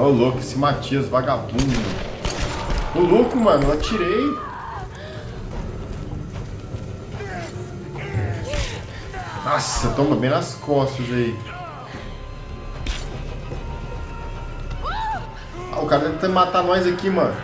Ô, louco, esse Matias vagabundo. Ô, louco, mano, eu atirei. Nossa, toma bem nas costas aí. Ah, o cara tá tentando matar nós aqui, mano.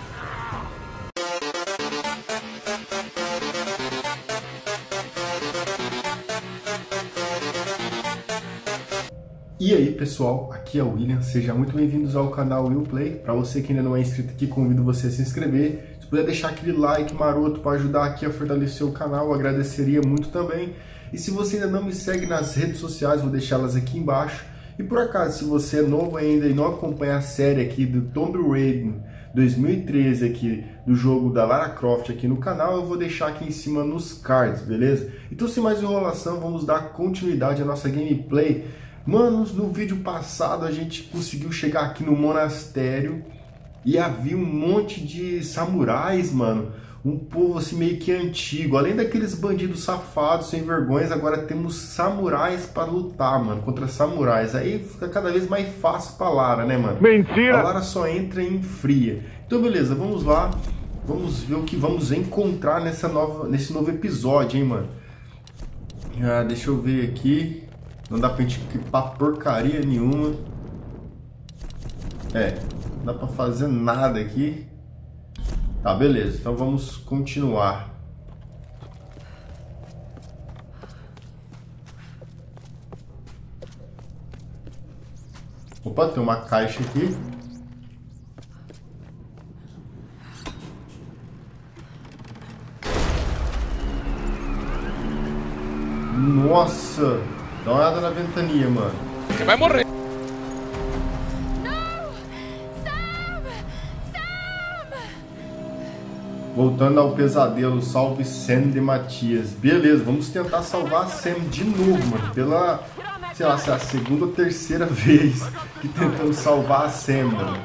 E aí pessoal, aqui é o William, sejam muito bem-vindos ao canal Will Play. Para você que ainda não é inscrito aqui, convido você a se inscrever. Se puder deixar aquele like maroto para ajudar aqui a fortalecer o canal, eu agradeceria muito também. E se você ainda não me segue nas redes sociais, vou deixá-las aqui embaixo. E por acaso, se você é novo ainda e não acompanha a série aqui do Tomb Raider 2013 aqui, do jogo da Lara Croft aqui no canal, eu vou deixar aqui em cima nos cards, beleza? Então sem mais enrolação, vamos dar continuidade à nossa gameplay. Manos, no vídeo passado a gente conseguiu chegar aqui no monastério e havia um monte de samurais, mano. Um povo assim meio que antigo. Além daqueles bandidos safados, sem vergonhas, agora temos samurais para lutar, mano, contra samurais. Aí fica cada vez mais fácil pra Lara, né, mano? Mentira! A Lara só entra em fria. Então beleza, vamos lá. Vamos ver o que vamos encontrar nesse novo episódio, hein, mano. Deixa eu ver aqui. Não dá pra gente equipar porcaria nenhuma. Não dá pra fazer nada aqui. Tá, beleza. Então vamos continuar. Opa, tem uma caixa aqui. Nossa! Dá uma olhada na ventania, mano. Você vai morrer! Voltando ao pesadelo, salve Sam de Matias. Beleza, vamos tentar salvar a Sam de novo, mano. Pela, sei lá, se é a segunda ou terceira vez que tentamos salvar a Sam, mano.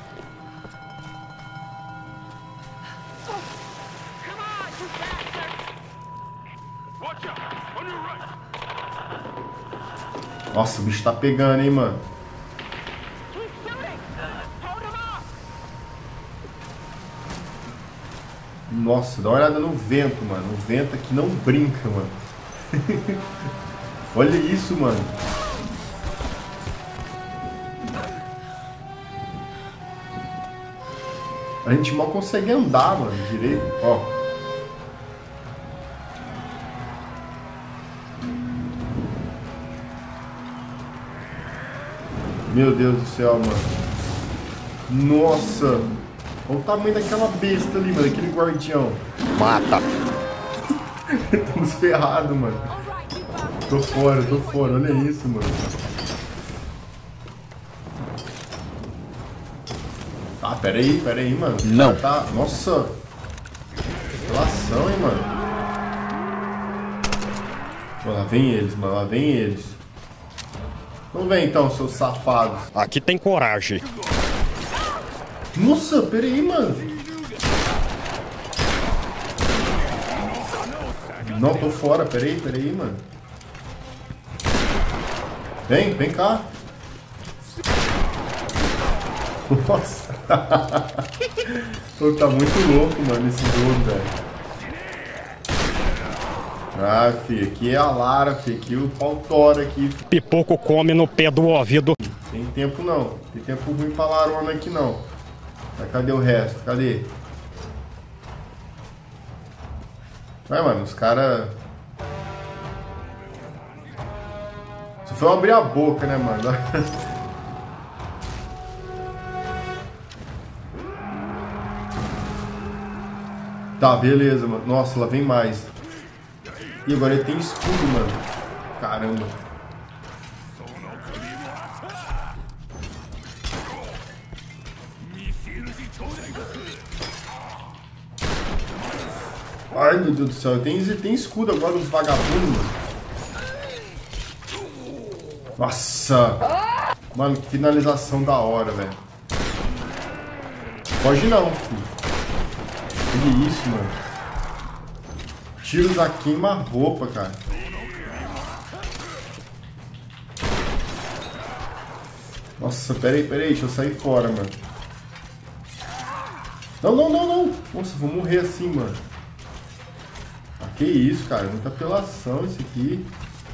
Nossa, o bicho tá pegando, hein, mano. Nossa, dá uma olhada no vento, mano. O vento aqui não brinca, mano. Olha isso, mano. A gente mal consegue andar, mano, direito. Ó. Meu Deus do céu, mano. Nossa. Olha o tamanho daquela besta ali, mano. Daquele guardião. Mata. Estamos ferrados, mano. Tô fora. Olha isso, mano. Tá, pera aí, mano. Não. Tá. Nossa. Relação, hein, mano. Lá vem eles, mano. Lá vem eles. Vamos ver então, seus safados. Aqui tem coragem. Nossa, pera aí, mano. Não, tô fora, pera aí, mano. Vem cá. Nossa. Pô, tá muito louco, mano, esse jogo, velho. Ah, fi, aqui é a Lara, fi, aqui o pau tora aqui. Pipoco come no pé do ouvido. Tem tempo não, tem tempo ruim pra Larona aqui não. Mas cadê o resto? Cadê? Vai, mano, os caras... Só foi eu abrir a boca, né, mano? Tá, beleza, mano. Nossa, lá vem mais. E agora ele tem escudo, mano. Caramba. Ai, meu Deus do céu. Tem escudo agora, os vagabundos. Nossa. Mano, que finalização da hora, velho. Foge não, filho. Olha isso, mano. Tiros a queima-roupa, cara. Nossa, peraí, deixa eu sair fora, mano. Não, não, não, não. Nossa, vou morrer assim, mano. Ah, que isso, cara. Muita apelação isso aqui.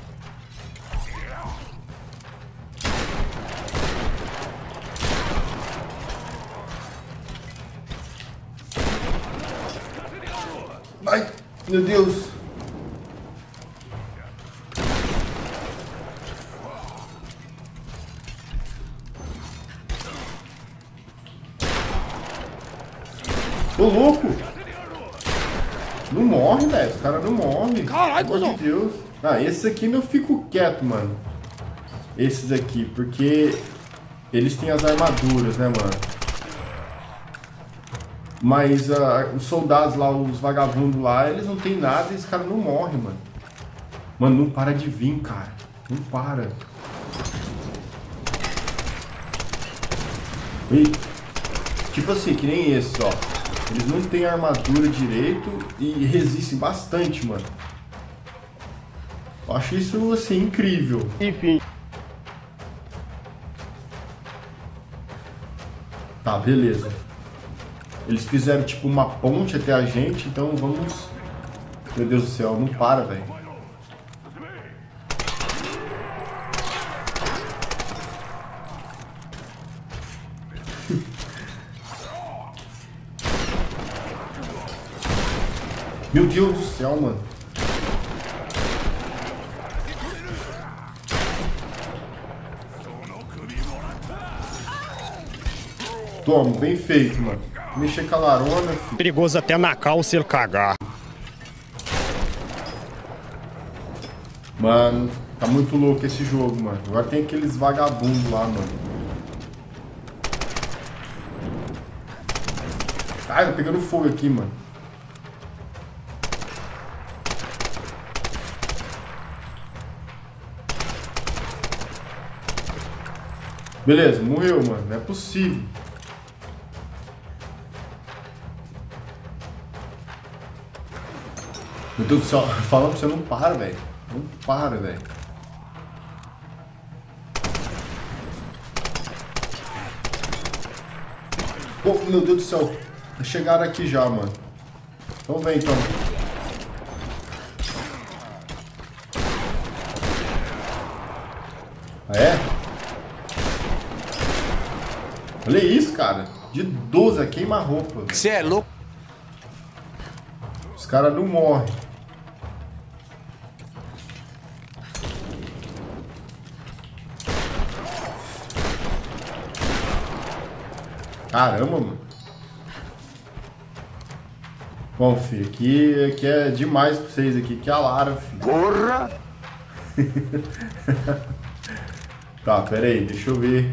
Ai, meu Deus. Ô, louco! Não morre, velho. Os caras não morrem. Caralho, pelo amor de Deus. Ah, esses aqui eu fico quieto, mano. Esses aqui, porque eles têm as armaduras, né, mano? Mas os soldados lá, os vagabundos lá, eles não tem nada e esse cara não morre, mano. Mano, não para de vir, cara. Não para. E, tipo assim, que nem esse, ó. Eles não têm armadura direito e resistem bastante, mano. Eu acho isso, assim, incrível. Enfim. Tá, beleza. Eles fizeram, tipo, uma ponte até a gente, então vamos... Meu Deus do céu, não para, velho. Meu Deus do céu, mano. Toma, bem feito, mano. Mexer com a larona, filho. Perigoso até na calça ele cagar. Mano, tá muito louco esse jogo, mano. Agora tem aqueles vagabundos lá, mano. Ai, tá pegando fogo aqui, mano. Beleza, morreu, mano. Não é possível. Meu Deus do céu, falando pra você, não para, velho. Não para, velho. Pô, meu Deus do céu. Chegaram aqui já, mano. Então vem, então. Ah, é? Olha isso, cara. De 12 a queima-roupa. Você é louco? Os caras não morrem. Caramba, mano. Bom, filho, aqui é demais pra vocês aqui. Que é a Lara, filho. Porra! Tá, pera aí, deixa eu ver.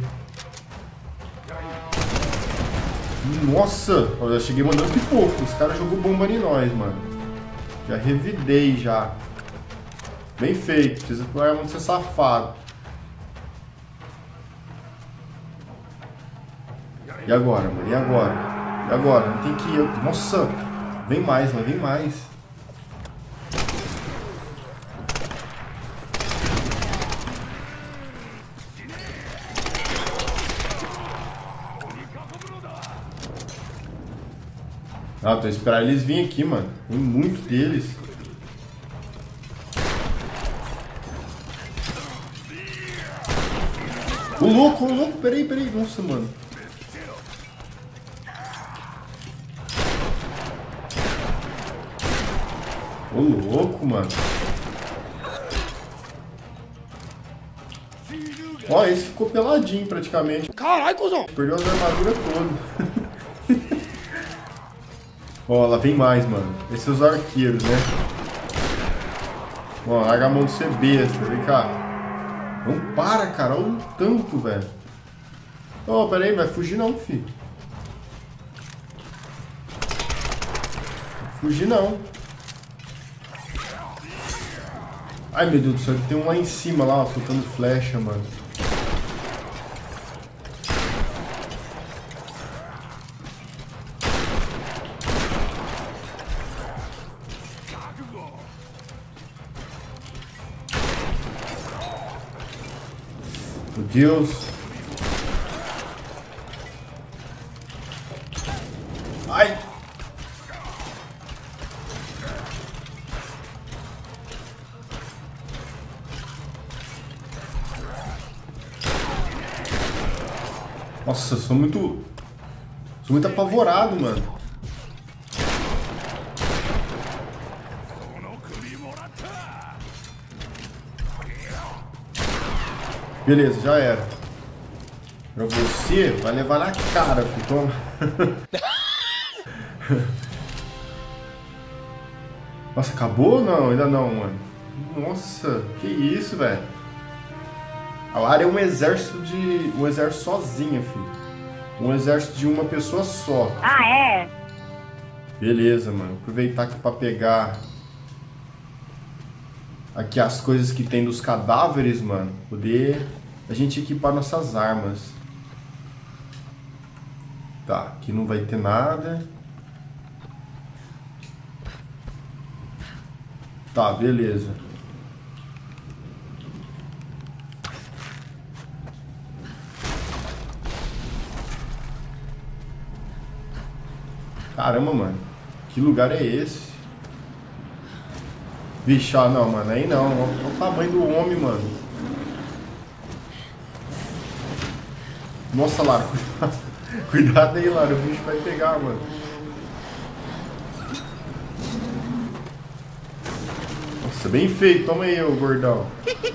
Nossa, eu já cheguei mandando pipoco. Os caras jogou bomba em nós, mano. Já revidei, já. Bem feito, precisa muito ser safado. E agora, mano? E agora? E agora? Tem que ir. Nossa! Vem mais, lá vem mais. Ah, tô esperando eles virem aqui, mano. Tem muitos deles. Ô louco, peraí. Nossa, mano. Ô louco, mano. Ó, esse ficou peladinho praticamente. Caralho, cuzão! Perdeu as armaduras todas. Ó, lá vem mais, mano. Esses são os arqueiros, né? Ó, larga a mão de ser besta, vem cá. Não para, cara. Olha o tanto, velho. Ó, pera aí, vai fugir não, filho. Não fugir não. Ai, meu Deus do céu, tem um lá em cima, lá, ó, soltando flecha, mano. Meu Deus. Nossa, eu sou muito apavorado, mano. Beleza, já era. Pra você, vai levar na cara, filho. Toma. Nossa, acabou? Não, ainda não, mano. Nossa, que isso, velho. A Lara é um exército sozinha, filho. Um exército de uma pessoa só. Ah, é? Beleza, mano. Aproveitar aqui pra pegar aqui as coisas que tem dos cadáveres, mano. Poder a gente equipar nossas armas. Tá, aqui não vai ter nada. Tá, beleza. Caramba, mano. Que lugar é esse? Vixe, ah, não, mano. Aí não. Olha o tamanho do homem, mano. Nossa, Lara. Cuidado aí, Lara. O bicho vai pegar, mano. Nossa, bem feito. Toma aí, ô gordão.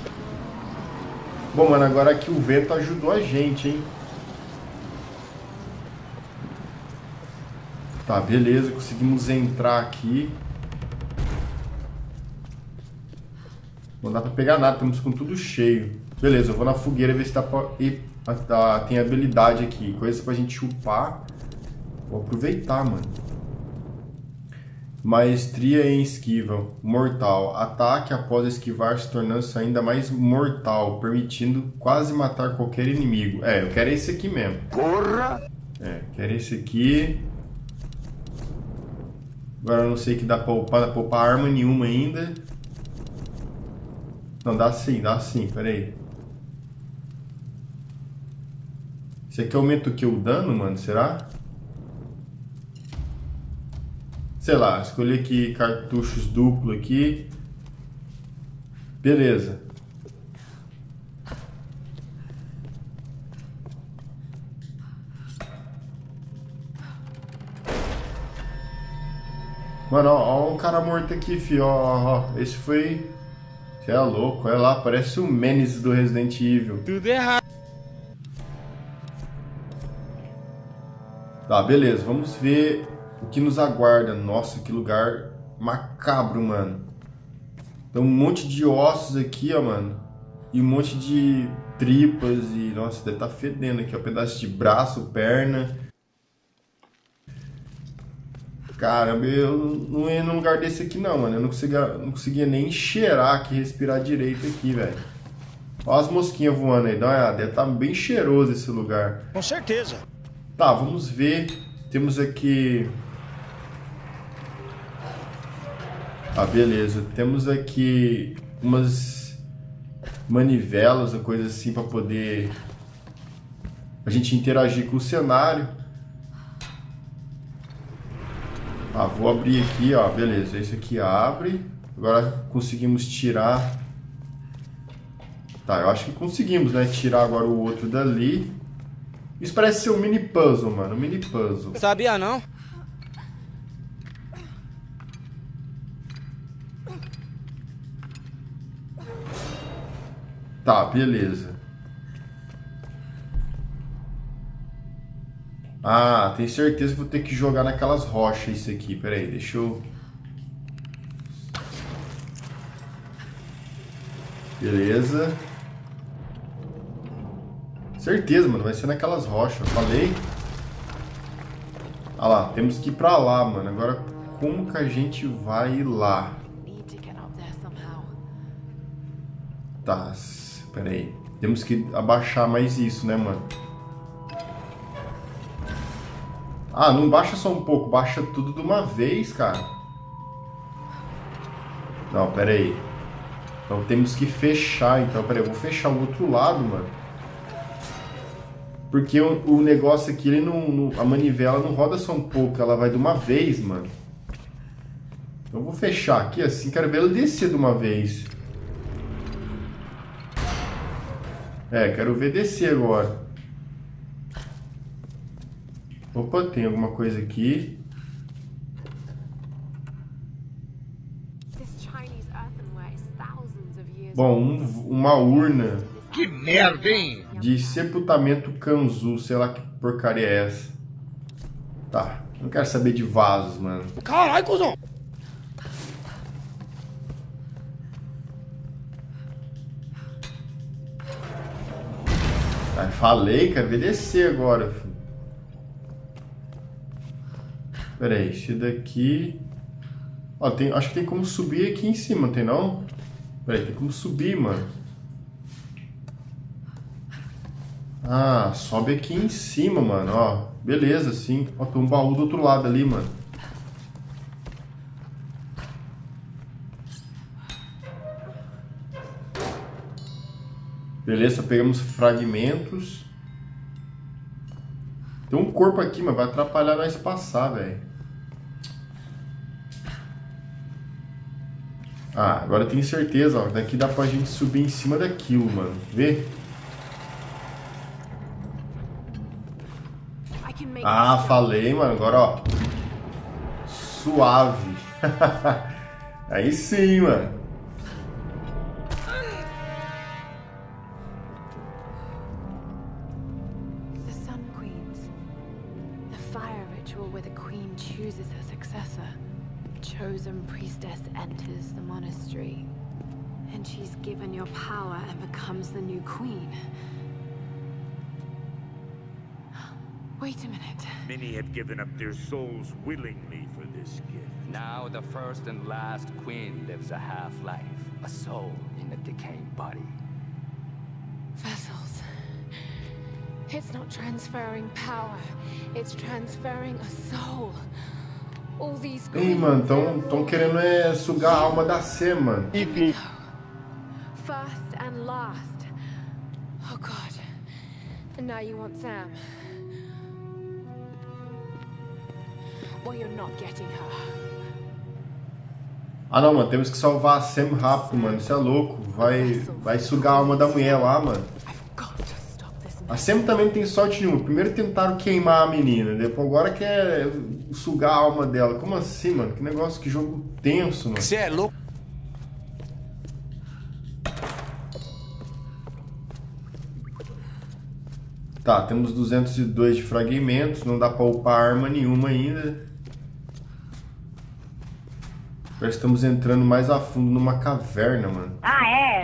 Bom, mano, agora aqui o vento ajudou a gente, hein? Tá, beleza. Conseguimos entrar aqui. Não dá pra pegar nada. Estamos com tudo cheio. Beleza, eu vou na fogueira ver se dá pra ir. Tem habilidade aqui. Coisa pra gente upar. Vou aproveitar, mano. Maestria em esquiva. Mortal. Ataque após esquivar, se tornando-se ainda mais mortal, permitindo quase matar qualquer inimigo. É, eu quero esse aqui mesmo. Porra! É, quero esse aqui. Agora eu não sei que dá pra upar. Não dá pra upar arma nenhuma ainda. Não, dá sim. Pera aí. Esse aqui aumenta o que? O dano, mano? Será? Sei lá, escolhi aqui cartuchos duplo aqui. Beleza. Mano, ó um cara morto aqui, fio. Ó. Esse foi... Você é louco, olha lá, parece o Menes do Resident Evil. Tudo errado. Tá, beleza, vamos ver o que nos aguarda. Nossa, que lugar macabro, mano. Tem um monte de ossos aqui, ó, mano. E um monte de tripas e... Nossa, deve estar fedendo aqui, ó. Pedaço de braço, perna. Caramba, eu não ia num lugar desse aqui não, mano. Eu não conseguia nem cheirar aqui, respirar direito aqui, velho. Olha as mosquinhas voando aí, dá uma olhada. Deve estar bem cheiroso esse lugar. Com certeza. Tá, vamos ver. Temos aqui... Ah, beleza. Temos aqui umas manivelas ou coisa assim pra poder a gente interagir com o cenário. Ah, vou abrir aqui, ó. Beleza, esse aqui abre. Agora conseguimos tirar... Tá, eu acho que conseguimos, né? Tirar agora o outro dali. Isso parece ser um mini puzzle, mano. Um mini puzzle. Sabia não? Tá, beleza. Ah, tenho certeza que vou ter que jogar naquelas rochas isso aqui. Pera aí, deixa eu... Beleza. Certeza, mano. Vai ser naquelas rochas. Falei. Ah lá, temos que ir pra lá, mano. Agora, como que a gente vai ir lá? Tá, pera aí. Temos que abaixar mais isso, né, mano? Ah, não baixa só um pouco. Baixa tudo de uma vez, cara. Não, pera aí. Então temos que fechar, então. Pera aí, eu vou fechar o outro lado, mano. Porque o negócio aqui, ele não, a manivela não roda só um pouco, ela vai de uma vez, mano. Então eu vou fechar aqui assim, quero ver ela descer de uma vez. É, quero ver descer agora. Opa, tem alguma coisa aqui. Bom, uma urna. Que merda, hein? De sepultamento Kanzu, sei lá que porcaria é essa. Tá, não quero saber de vasos, mano. Caralho, cuzão! Ah, falei, quero ver descer agora, filho. Pera aí, esse daqui... Ó, acho que tem como subir aqui em cima, não tem não? Pera aí, tem como subir, mano. Ah, sobe aqui em cima, mano, ó. Beleza, sim. Ó, tem um baú do outro lado ali, mano. Beleza, pegamos fragmentos. Tem um corpo aqui, mas vai atrapalhar nós passar, velho. Ah, agora eu tenho certeza, ó. Daqui dá pra gente subir em cima daquilo, mano. Vê? Ah, falei, mano. Agora, ó. Suave. Aí sim, mano. The Sun Queens. The fire ritual where the queen chooses her successor. Chosen priestess enters the monastery. And she's given your power and becomes the new queen. Wait a minute. Many have given up their souls willingly for this gift. Now the first and last queen lives a half-life, a soul in a decaying body. Vessels. It's not transferring power. It's transferring a soul. All these Ei, mano, tão querendo sugar a alma da Sam, mano. First and last. Oh God. And now you want Sam. Well, you're not getting her. Ah não, mano, temos que salvar a Sam rápido, mano. Isso é louco. Vai sugar a alma da mulher lá, mano. A Sam também não tem sorte nenhuma. Primeiro tentaram queimar a menina, depois agora quer sugar a alma dela. Como assim, mano? Que negócio, que jogo tenso, mano. Você é louco? Tá, temos 202 de fragmentos. Não dá pra upar arma nenhuma ainda. Parece que estamos entrando mais a fundo numa caverna, mano. Ah, é?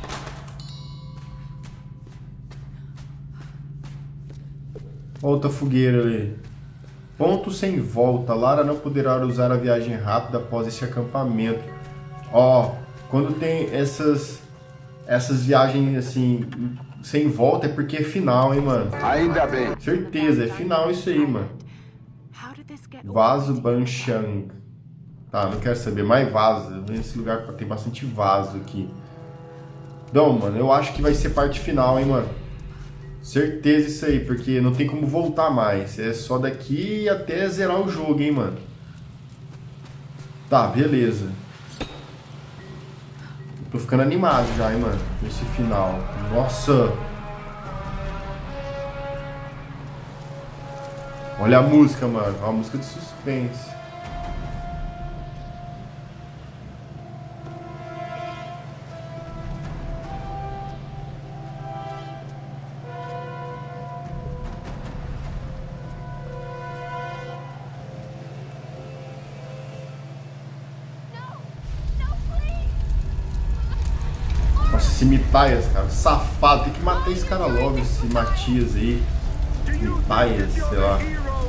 Outra fogueira ali. Ponto sem volta. Lara não poderá usar a viagem rápida após este acampamento. Ó, quando tem essas viagens assim sem volta é porque é final, hein, mano. Ainda bem. Certeza, é final isso aí, mano. Vaso Banshang. Tá, não quero saber. Mais vaso. Nesse lugar tem bastante vaso aqui. Então, mano, eu acho que vai ser parte final, hein, mano. Certeza isso aí, porque não tem como voltar mais. É só daqui até zerar o jogo, hein, mano. Tá, beleza. Tô ficando animado já, hein, mano. Nesse final. Nossa. Olha a música, mano. Uma música de suspense. Esse Mitaias, cara, safado, tem que matar esse cara logo, esse Matias aí. Mitaias, sei lá.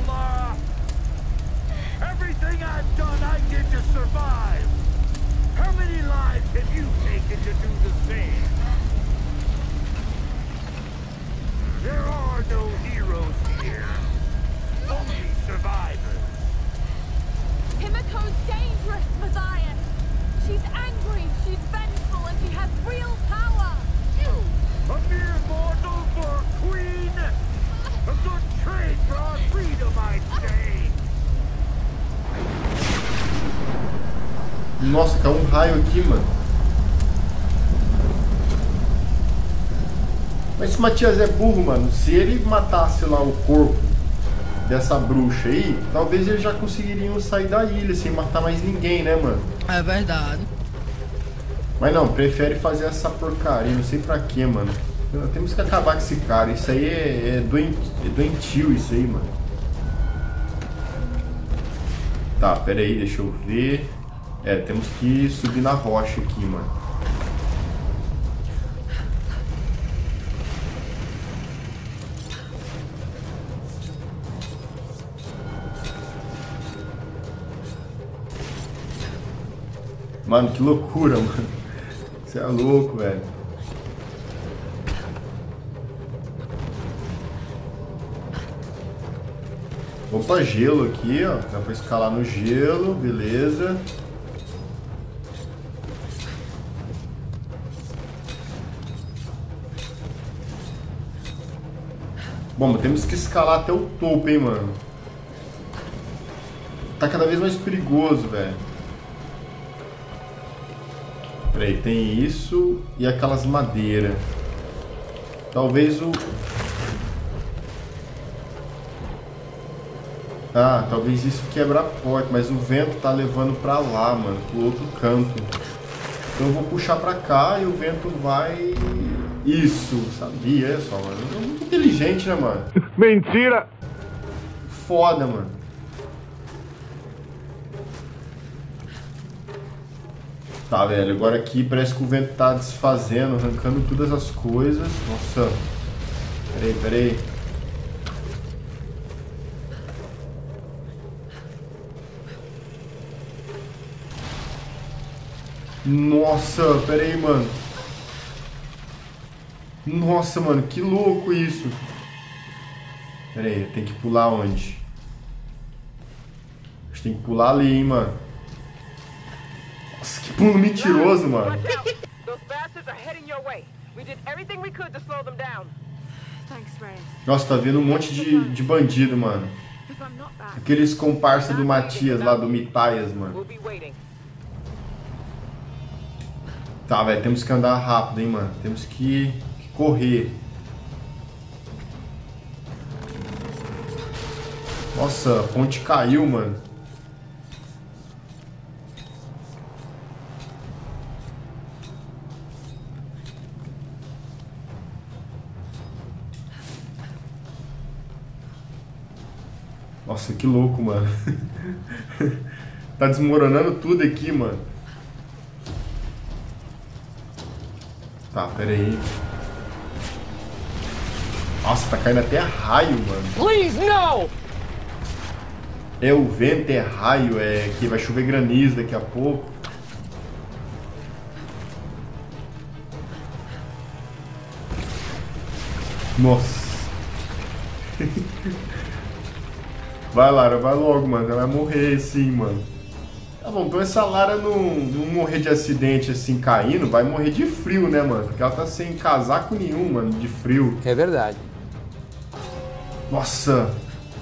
Himiko's dangerous, Matthias. She's angry, she's vengeful, and she has real power. A mere mortal for a queen? A good trade for our freedom, I'd say. Nossa, caiu um raio aqui, mano. Mas esse Matias é burro, mano. Se ele matasse lá o corpo dessa bruxa aí, talvez eles já conseguiriam sair da ilha sem matar mais ninguém, né, mano? É verdade. Mas não, prefere fazer essa porcaria, não sei pra quê, mano. Temos que acabar com esse cara, isso aí é doentio isso aí, mano. Tá, pera aí, deixa eu ver. Temos que subir na rocha aqui, mano. Mano, que loucura, mano. Você é louco, velho. Opa, gelo aqui, ó. Dá pra escalar no gelo, beleza. Bom, temos que escalar até o topo, hein, mano. Tá cada vez mais perigoso, velho. Peraí, tem isso e aquelas madeiras. Talvez o... Ah, talvez isso quebra a porta, mas o vento tá levando pra lá, mano, pro outro canto. Então eu vou puxar pra cá e o vento vai... Isso, sabia, olha só, mano. É muito inteligente, né, mano? Mentira! Foda, mano. Tá, velho, agora aqui parece que o vento tá desfazendo, arrancando todas as coisas. Nossa. Peraí. Nossa, peraí, mano. Nossa, mano, que louco isso. Peraí, tem que pular onde? A gente tem que pular ali, hein, mano. Nossa, que pulo mentiroso, mano. Nossa, tá vendo um monte de bandido, mano. Aqueles comparsa do Matias lá do Mitaias, mano. Tá, velho, temos que andar rápido, hein, mano. Temos que correr. Nossa, a ponte caiu, mano. Nossa, que louco, mano. Tá desmoronando tudo aqui, mano. Tá, pera aí. Nossa, tá caindo até raio, mano. Please, no! É, o vento é raio, é que vai chover granizo daqui a pouco. Nossa. Vai, Lara, vai logo, mano. Ela vai morrer assim, mano. Tá bom, então essa Lara não morrer de acidente assim caindo, vai morrer de frio, né, mano? Porque ela tá sem casaco nenhum, mano, de frio. É verdade. Nossa.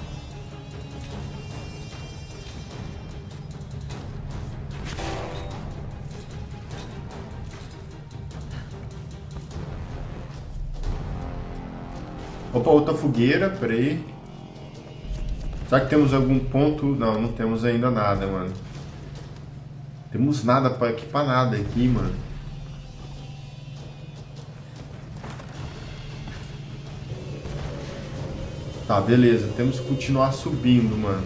Opa, outra fogueira, peraí. Será que temos algum ponto? Não, não temos ainda nada, mano. Temos nada pra equipar nada aqui, mano. Tá, beleza. Temos que continuar subindo, mano.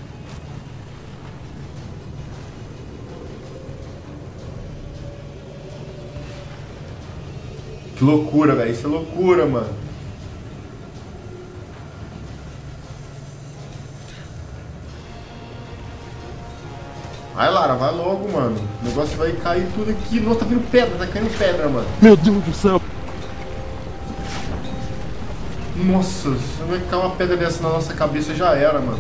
Que loucura, velho. Isso é loucura, mano. Vai, Lara, vai logo, mano. O negócio vai cair tudo aqui. Nossa, tá vindo pedra, tá caindo pedra, mano. Meu Deus do céu! Nossa, se não vai cair uma pedra dessa na nossa cabeça, já era, mano.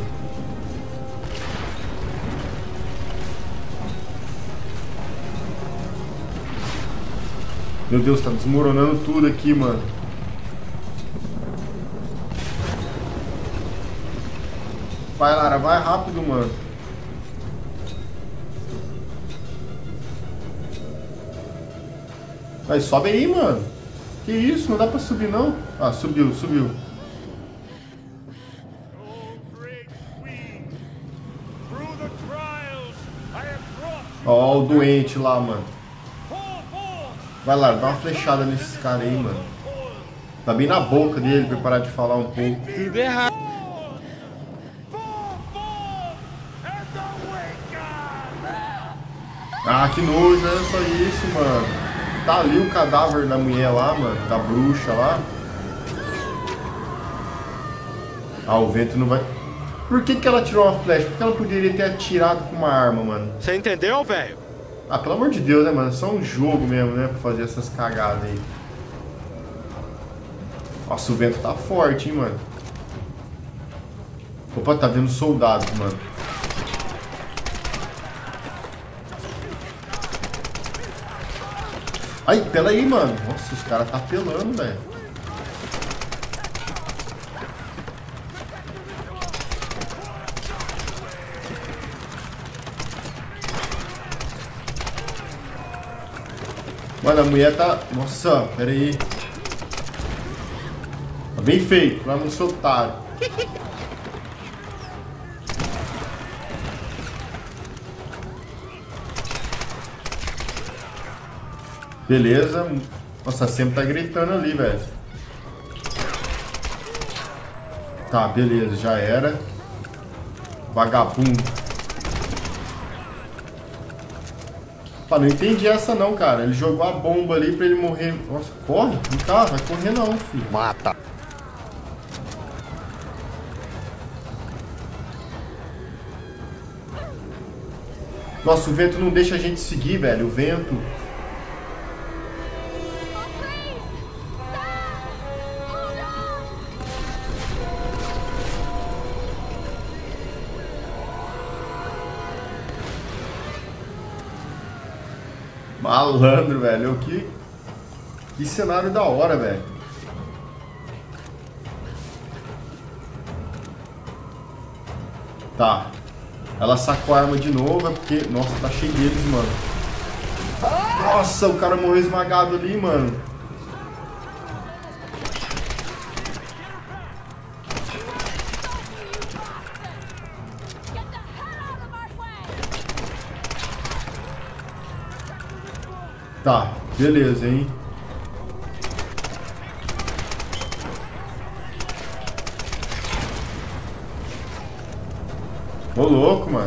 Meu Deus, tá desmoronando tudo aqui, mano. Vai, Lara, vai rápido, mano. Vai, sobe aí, mano. Que isso? Não dá pra subir, não? Ah, subiu. Ó, o doente lá, mano. Vai lá, dá uma flechada nesses caras aí, mano. Tá bem na boca dele pra parar de falar um pouco. Tudo errado. Ah, que nojo, é só isso, mano. Tá ali o cadáver da mulher lá, mano. Da bruxa lá. Ah, o vento não vai... Por que que ela tirou uma flecha? Por que ela poderia ter atirado com uma arma, mano? Você entendeu, velho? Ah, pelo amor de Deus, né, mano? É só um jogo mesmo, né? Pra fazer essas cagadas aí. Nossa, o vento tá forte, hein, mano. Opa, tá vendo soldados, mano. Ai, pela aí, mano. Nossa, os caras tá pelando, velho. Mano, a mulher tá... Nossa, pera aí. Tá bem feito, pra não ser otário. Beleza. Nossa, sempre tá gritando ali, velho. Tá, beleza, já era. Vagabundo. Ah, não entendi essa não, cara. Ele jogou a bomba ali pra ele morrer. Nossa, corre? Não tá, vai correr não, filho. Mata. Nossa, o vento não deixa a gente seguir, velho. O vento. Malandro, velho. Que cenário da hora, velho. Tá. Ela sacou a arma de novo, é porque... Nossa, tá cheio deles, mano. Nossa, o cara morreu esmagado ali, mano. Tá, beleza, hein? Ô, louco, mano.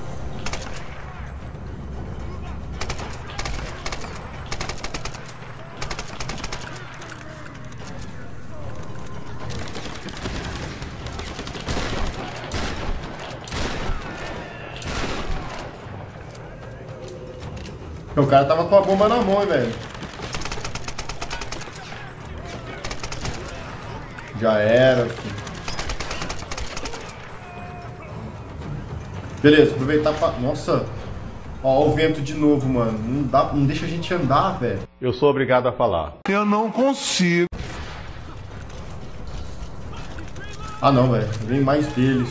O cara tava com a bomba na mão, hein, velho. Já era, filho. Beleza, aproveitar pra... Nossa. Ó, o vento de novo, mano. Não deixa a gente andar, velho. Eu sou obrigado a falar. Eu não consigo. Ah, não, velho. Vem mais deles.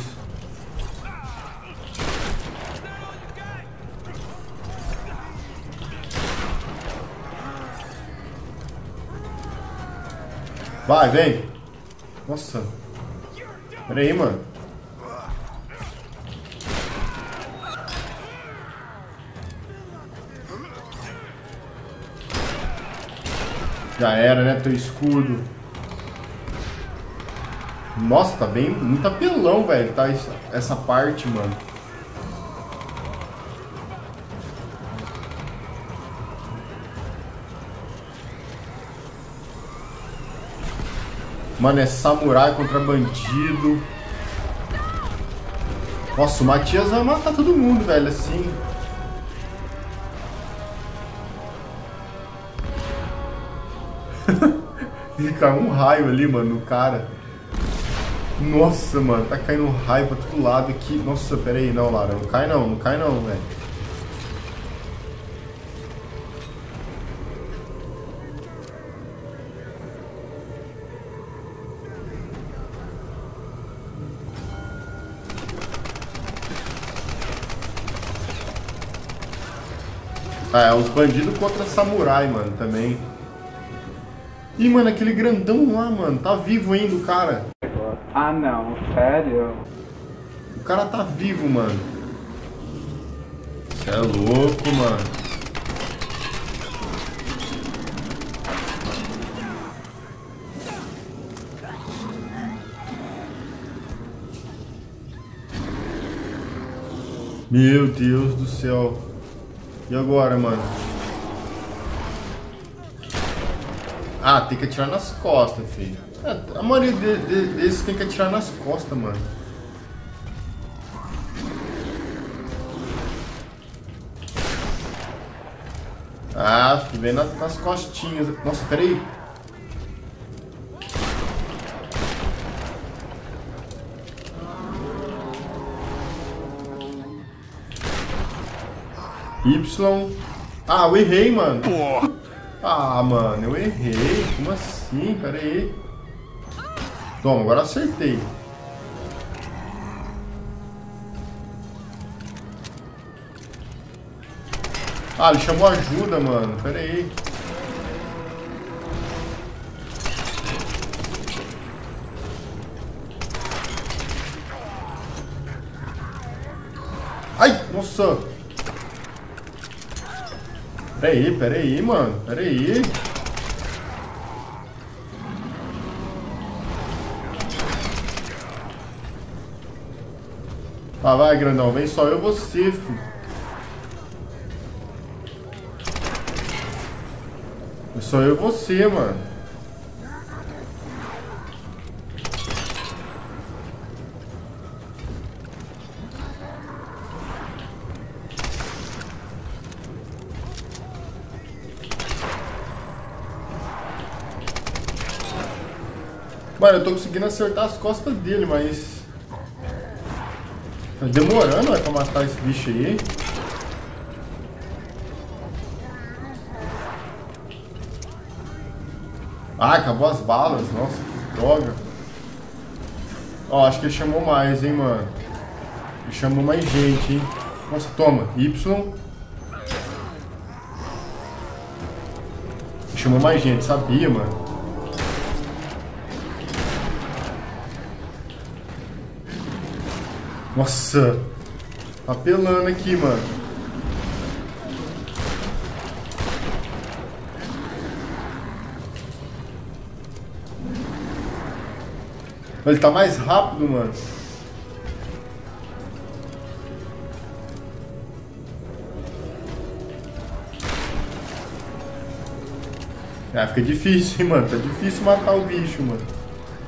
Vai, vem. Nossa. Pera aí, mano. Já era, né? Teu escudo. Nossa, tá bem... Muito apelão, velho. Tá essa parte, mano. Mano, é samurai contra bandido. Nossa, o Matias vai matar todo mundo, velho, assim. Fica um raio ali, mano, no cara. Nossa, mano, tá caindo um raio pra todo lado aqui. Nossa, pera aí, não, Lara, não cai não, velho. Ah, é, os bandidos contra samurai, mano, também. Ih, mano, aquele grandão lá, mano, tá vivo ainda o cara. Ah, não, sério? O cara tá vivo, mano. Você é louco, mano. Meu Deus do céu. E agora, mano? Ah, tem que atirar nas costas, filho. A maioria desses tem que atirar nas costas, mano. Ah, filho, vem nas costinhas. Nossa, peraí. Y. Ah, eu errei, mano. Ah, mano, eu errei. Como assim? Pera aí. Toma, agora acertei. Ah, ele chamou ajuda, mano. Pera aí. Ai, nossa. Pera aí, mano. Pera aí. Ah, vai, grandão. Vem só eu e você, filho. É só eu e você, mano. Mano, eu tô conseguindo acertar as costas dele, mas... tá demorando, pra matar esse bicho aí. Ah, acabou as balas. Nossa, que droga. Ó, acho que ele chamou mais, hein, mano. Ele chamou mais gente, hein. Nossa, toma. Y. Ele chamou mais gente, sabia, mano. Nossa, apelando aqui, mano. Ele tá mais rápido, mano. Ah, fica difícil, hein, mano. Tá difícil matar o bicho, mano.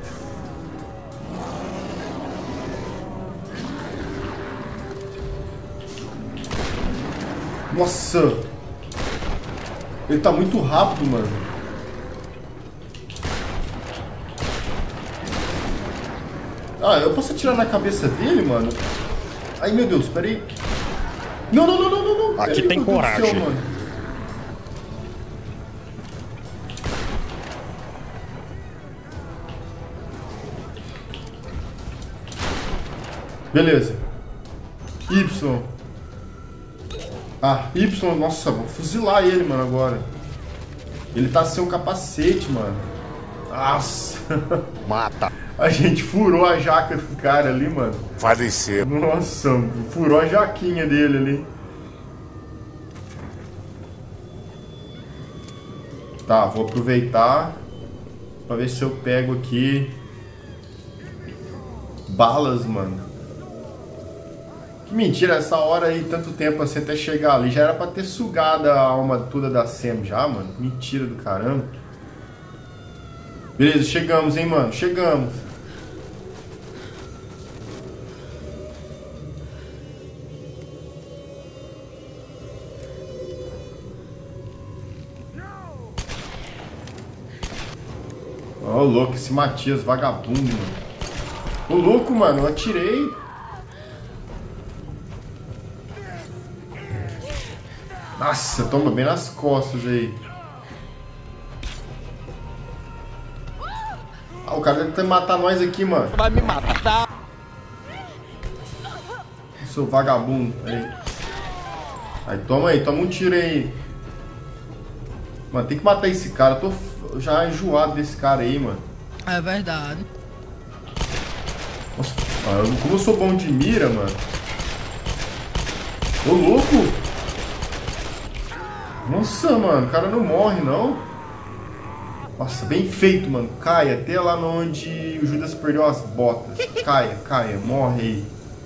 Nossa! Ele tá muito rápido, mano. Ah, eu posso atirar na cabeça dele, mano? Ai, meu Deus, peraí. Não, não, não, não, não, não. Aqui tem coragem. Céu, mano. Beleza. Y. Ah, Y, nossa, vou fuzilar ele, mano, agora. Ele tá sem um capacete, mano. Nossa. Mata. A gente furou a jaca do cara ali, mano. Faleceu. Nossa, furou a jaquinha dele ali. Tá, vou aproveitar pra ver se eu pego aqui balas, mano. Que mentira, essa hora aí, tanto tempo assim até chegar ali. Já era pra ter sugado a alma toda da Sam já, mano. Mentira do caramba. Beleza, chegamos, hein, mano. Chegamos. Ó, louco, esse Matias vagabundo, mano. Ô, louco, mano, eu atirei. Nossa, toma bem nas costas aí. Ah, o cara deve tentar matar nós aqui, mano. Vai me matar. Seu vagabundo. Aí, toma um tiro aí. Mano, tem que matar esse cara. Eu tô já enjoado desse cara aí, mano. É verdade. Nossa, como eu sou bom de mira, mano. Ô, louco! Nossa, mano, o cara não morre, não. Nossa, bem feito, mano. Cai até lá onde o Judas perdeu as botas. Caia, morre aí.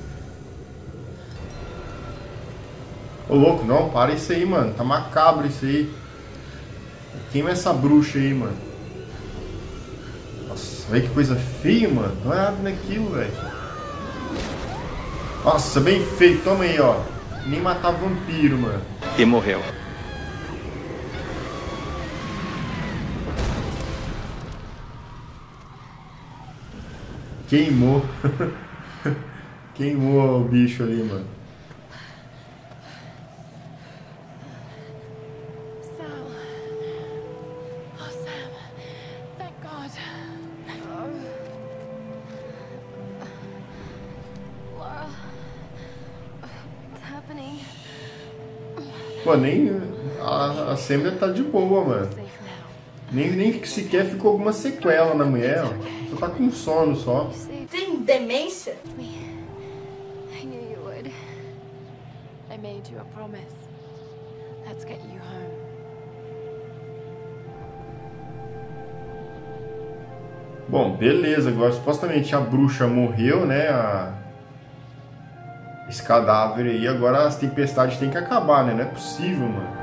Ô, louco, não, para isso aí, mano. Tá macabro isso aí. Queima essa bruxa aí, mano. Nossa, olha que coisa feia, mano. Não é nada naquilo, velho. Nossa, bem feito. Toma aí, ó. Nem matar vampiro, mano. E morreu. Queimou. Queimou o bicho ali, mano. Sam. Oh, Sam. Thank God. Laura. What's happening? Pô, nem... A Sam já tá de boa, mano. Safe now. Nem sequer ficou alguma sequela na mulher, ó. Só tá com sono só. You saved Tem demência? me. I knew you would. I made you a promise. Let's get you home. Bom, beleza. Agora, supostamente a bruxa morreu, né? Esse cadáver aí. Agora as tempestades têm que acabar, né? Não é possível, mano.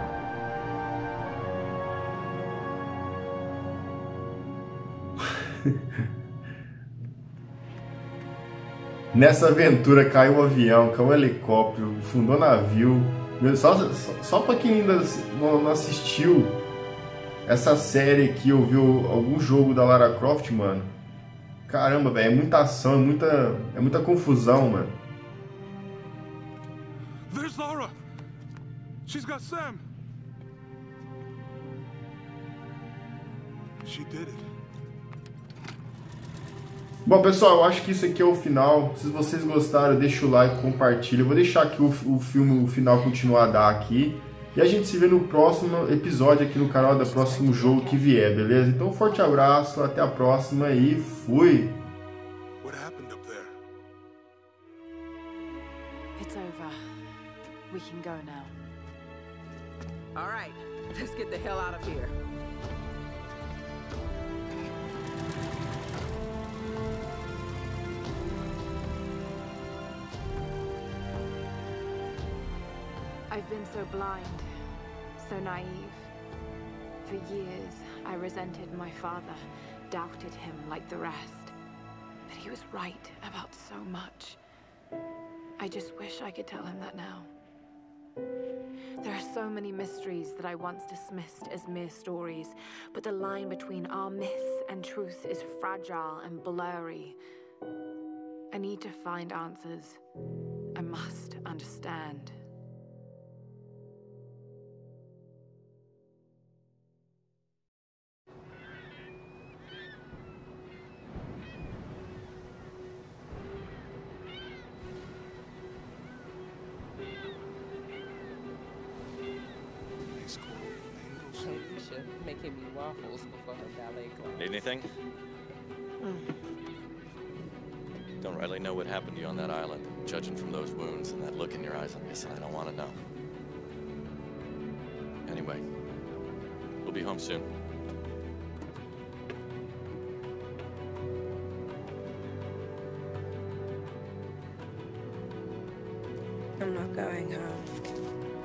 Nessa aventura caiu um avião, caiu um helicóptero, fundou navio. Só pra quem ainda não assistiu essa série aqui, ou viu algum jogo da Lara Croft, mano. Caramba, velho, é muita ação, é muita confusão, mano. There's Laura. She's got Sam. She did it. Bom, pessoal, eu acho que isso aqui é o final. Se vocês gostaram, deixa o like, compartilha. Eu vou deixar aqui o filme, o final continuar a dar aqui. E a gente se vê no próximo episódio aqui no canal, do próximo jogo que vier, beleza? Então, um forte abraço, até a próxima e fui! What happened up there? It's over. We can go now. All right, let's get the hell out of here. I've been so blind, so naive. For years, I resented my father, doubted him like the rest. But he was right about so much. I just wish I could tell him that now. There are so many mysteries that I once dismissed as mere stories, but the line between our myths and truth is fragile and blurry. I need to find answers. I must understand. Alicia making me waffles before her ballet class. Need anything? Don't really know what happened to you on that island. Judging from those wounds and that look in your eyes, I'm guessing I don't want to know. Anyway, we'll be home soon. I'm not going home.